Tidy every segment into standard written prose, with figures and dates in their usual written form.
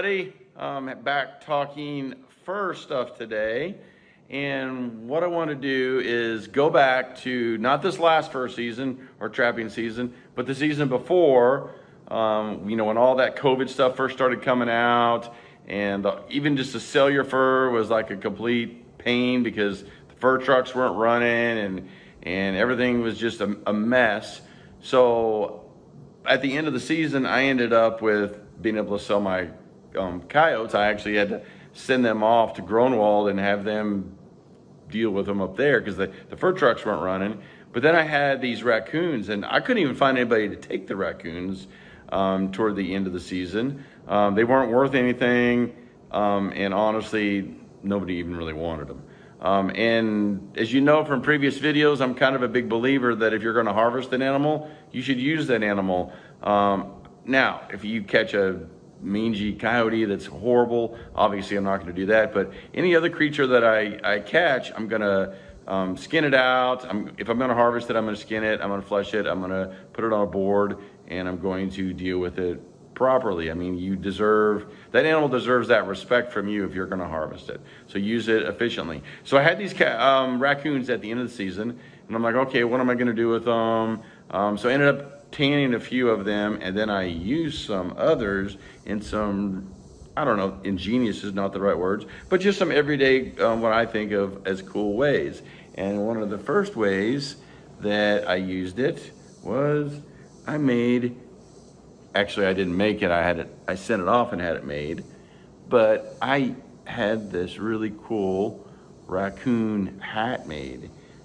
everybody. Back talking fur stuff today. And what I want to do is go back to not this last fur season or trapping season, but the season before, when all that COVID stuff first started coming out, and even just to sell your fur was like a complete pain because the fur trucks weren't running and everything was just a mess. So at the end of the season, I ended up with being able to sell my coyotes. I actually had to send them off to Groenewald and have them deal with them up there because the fur trucks weren't running. But then I had these raccoons, and I couldn't even find anybody to take the raccoons toward the end of the season. They weren't worth anything, and honestly, nobody even really wanted them. And as you know from previous videos, I'm kind of a big believer that if you're going to harvest an animal, you should use that animal. Now, if you catch a mangy coyote that's horrible, obviously I'm not going to do that. But any other creature that I catch, I'm going to skin it out. If I'm going to harvest it, I'm going to skin it. I'm going to flesh it. I'm going to put it on a board, and I'm going to deal with it properly. I mean, that animal deserves that respect from you if you're going to harvest it. So use it efficiently. So I had these raccoons at the end of the season, and I'm like, okay, what am I going to do with them? So I ended up tanning a few of them, and then I used some others in some, I don't know, ingenious is not the right words, but just some everyday, what I think of as cool ways. And one of the first ways that I used it was I didn't make it, I sent it off and had it made, but I had this really cool raccoon hat made.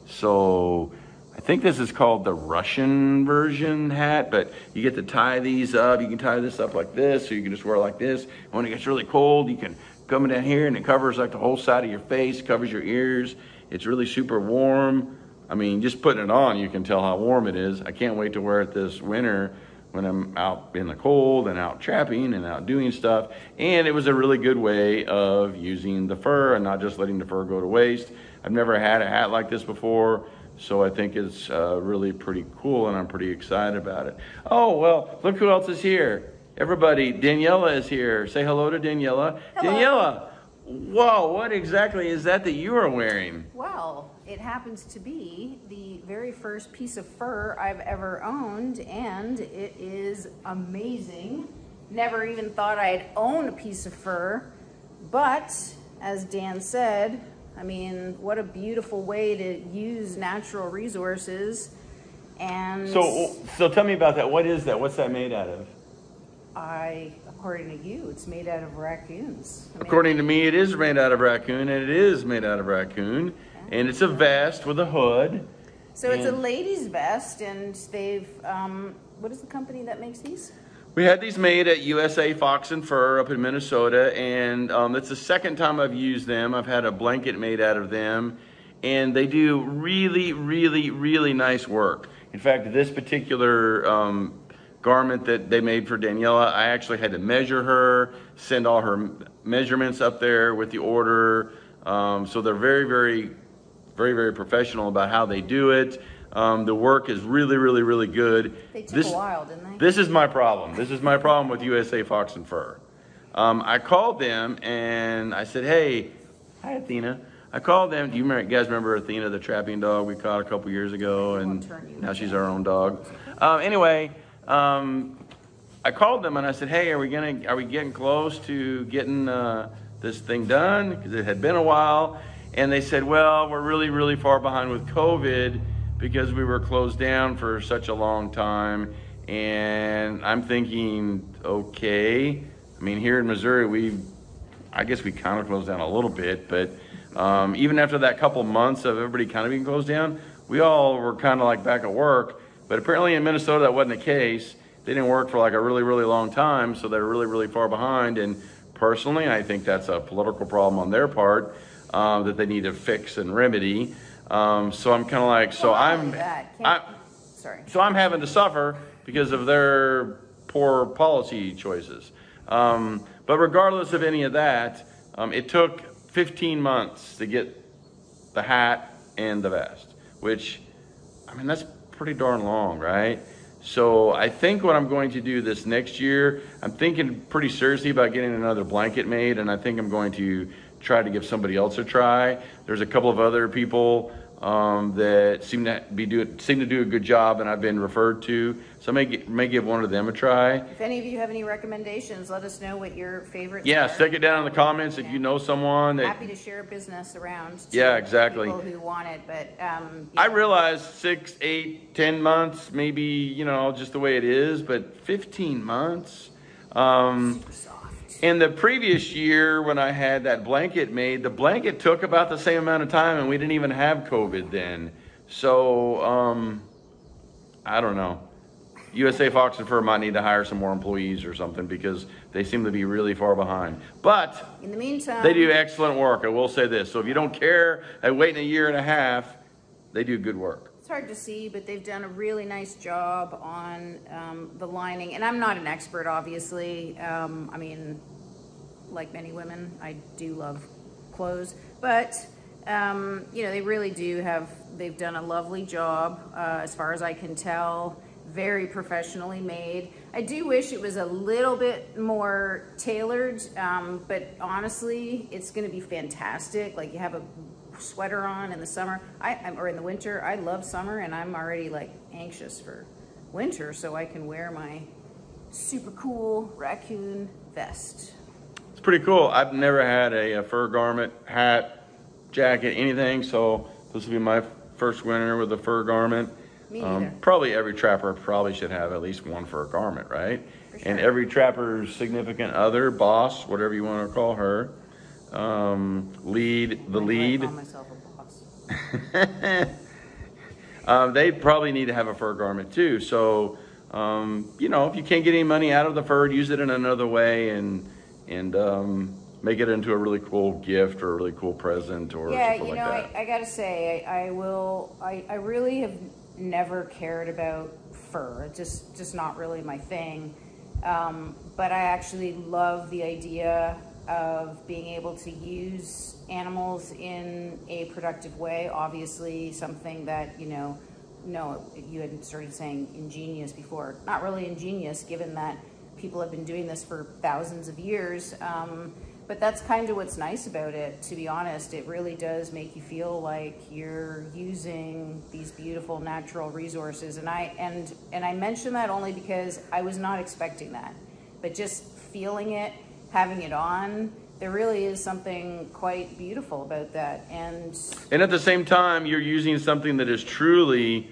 So I think this is called the Russian version hat, but you get to tie these up. You can tie this up like this, so you can just wear it like this. And when it gets really cold, you can come down here and it covers like the whole side of your face, covers your ears. It's really super warm. I mean, just putting it on, you can tell how warm it is. I can't wait to wear it this winter when I'm out in the cold and out trapping and out doing stuff. And it was a really good way of using the fur and not just letting the fur go to waste. I've never had a hat like this before, so I think it's really pretty cool, and I'm pretty excited about it. Oh, well, look who else is here. Everybody, Daniela is here. Say hello to Daniela. Hello. Daniela, whoa, what exactly is that you are wearing? Well, it happens to be the very first piece of fur I've ever owned, and it is amazing. Never even thought I'd own a piece of fur, but as Dan said, I mean, what a beautiful way to use natural resources. And so tell me about that. What is that? What's that made out of? According to you, it's made out of raccoons. According to me, it is made out of raccoon, and it is made out of raccoon. Okay. And it's a vest with a hood. So it's a ladies' vest, and they've, what is the company that makes these? We had these made at USA Fox and Fur up in Minnesota, and it's the second time I've used them. I've had a blanket made out of them, and they do really, really, really nice work. In fact, this particular garment that they made for Daniela, I actually had to measure her, send all her measurements up there with the order. So they're very, very, very, very professional about how they do it. The work is really, really, really good. They took a while, didn't they? This is my problem. This is my problem with USA Fox and Fur. I called them and I said, hey, hi Athena. I called them. Do you guys remember Athena, the trapping dog we caught a couple years ago, and now she's our own dog. Anyway, I called them and I said, hey, are we getting close to getting this thing done? Because it had been a while. And they said, well, we're really, really far behind with COVID because we were closed down for such a long time. And I'm thinking, okay, I mean, here in Missouri, I guess we kind of closed down a little bit, but even after that couple months of everybody kind of being closed down, we all were kind of like back at work. But apparently in Minnesota, that wasn't the case. They didn't work for like a really, really long time, so they're really, really far behind. And personally, I think that's a political problem on their part that they need to fix and remedy. So I'm kind of like, so I'm having to suffer because of their poor policy choices. But regardless of any of that, it took 15 months to get the hat and the vest, which, I mean, that's pretty darn long, right? So I think what I'm going to do this next year, I'm thinking pretty seriously about getting another blanket made, and I think I'm going to try to give somebody else a try. There's a couple of other people that seem to do a good job, and I've been referred to. So I may give one of them a try. If any of you have any recommendations, let us know what your favorites Yeah, are. stick it down in the comments if you know someone that. Happy to share business around to Yeah, exactly. people who want it, but I realize 6, 8, 10 months, maybe, you know, just the way it is, but 15 months. soft. In the previous year, when I had that blanket made, the blanket took about the same amount of time, and we didn't even have COVID then. So, I don't know. USA Fox and Fur might need to hire some more employees or something, because they seem to be really far behind. But In the meantime, they do excellent work, I will say this. So if you don't care at waiting a year and a half, they do good work. it's hard to see, but they've done a really nice job on the lining. And I'm not an expert, obviously. I mean, like many women, I do love clothes. But, you know, they really they've done a lovely job, as far as I can tell. Very professionally made. I do wish it was a little bit more tailored, but honestly, it's going to be fantastic. Like, you have a sweater on in the summer, or in the winter. I love summer, and I'm already like anxious for winter, so I can wear my super cool raccoon vest. It's pretty cool. I've never had a fur garment, hat, jacket, anything, so this will be my first winter with a fur garment. Me neither. Probably every trapper probably should have at least one fur garment, right? For sure. And every trapper's significant other, boss, whatever you want to call her, lead. I call myself a boss. They probably need to have a fur garment too. So, you know, if you can't get any money out of the fur, use it in another way and make it into a really cool gift or a really cool present or something like that. I gotta say, I really have never cared about fur. It's just not really my thing. But I actually love the idea of being able to use animals in a productive way. Obviously, something that, you know, no, you had started saying ingenious before. Not really ingenious, given that people have been doing this for thousands of years. But that's kind of what's nice about it, to be honest. It really does make you feel like you're using these beautiful natural resources. And I mention that only because I was not expecting that. But just feeling it, having it on, there really is something quite beautiful about that. And at the same time, you're using something that is truly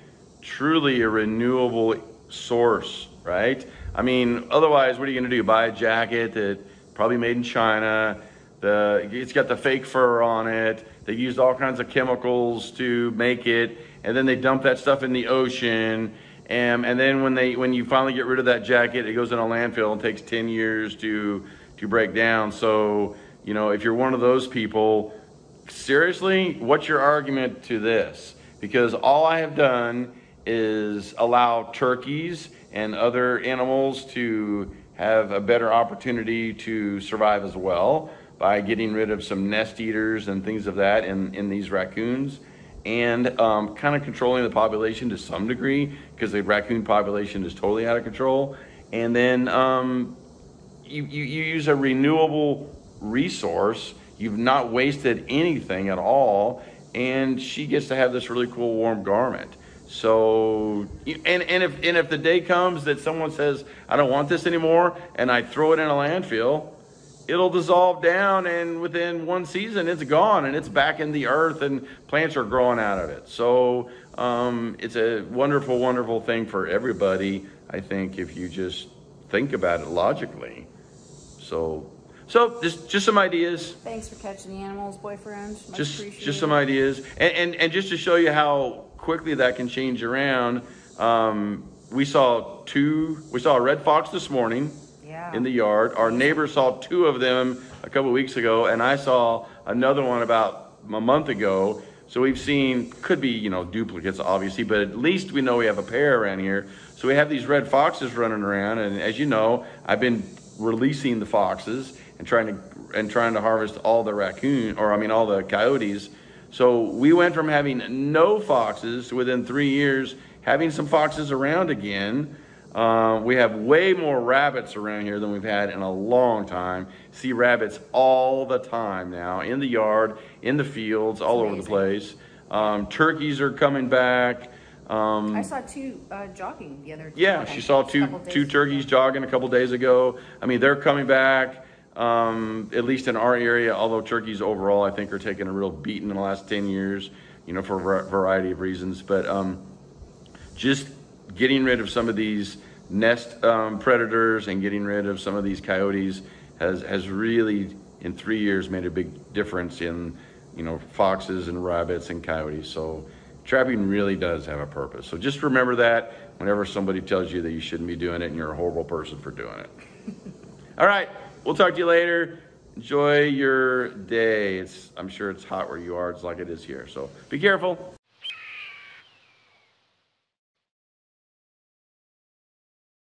a renewable source, right? I mean, otherwise, what are you going to do? Buy a jacket that probably made in China. It's got the fake fur on it. They used all kinds of chemicals to make it, and then they dump that stuff in the ocean. And then when you finally get rid of that jacket, it goes in a landfill and takes 10 years to break down. So, you know, if you're one of those people, seriously, what's your argument to this? Because all I have done is allow turkeys and other animals to have a better opportunity to survive as well by getting rid of some nest eaters and things of that in these raccoons, and kind of controlling the population to some degree, because the raccoon population is totally out of control. And then you use a renewable resource. You've not wasted anything at all, and she gets to have this really cool warm garment. So, and if the day comes that someone says, I don't want this anymore, and I throw it in a landfill, it'll dissolve down, and within one season it's gone and it's back in the earth and plants are growing out of it. So it's a wonderful, wonderful thing for everybody, I think, if you just think about it logically. So just some ideas. thanks for catching the animals, boyfriend. Much Just appreciated. some ideas, and just to show you how quickly that can change around. We saw a red fox this morning. Yeah. In the yard. Our neighbor saw 2 of them a couple of weeks ago, and I saw another one about a month ago. So we've seen, could be, you know, duplicates obviously, but at least we know we have a pair around here. So we have these red foxes running around, and as you know, I've been releasing the foxes and trying to harvest all the coyotes. So we went from having no foxes to within 3 years having some foxes around again. We have way more rabbits around here than we've had in a long time. See rabbits all the time now, in the yard, in the fields, all over the place. Turkeys are coming back. I saw two jogging the other day. Yeah, she saw two turkeys jogging a couple days ago. I mean, they're coming back, at least in our area, although turkeys overall, I think, are taking a real beating in the last 10 years, you know, for a variety of reasons. But just getting rid of some of these nest predators and getting rid of some of these coyotes has really, in 3 years, made a big difference in, you know, foxes and rabbits and coyotes. So trapping really does have a purpose. So just remember that whenever somebody tells you that you shouldn't be doing it and you're a horrible person for doing it. All right, we'll talk to you later. Enjoy your day. I'm sure it's hot where you are. It's like it is here. So be careful.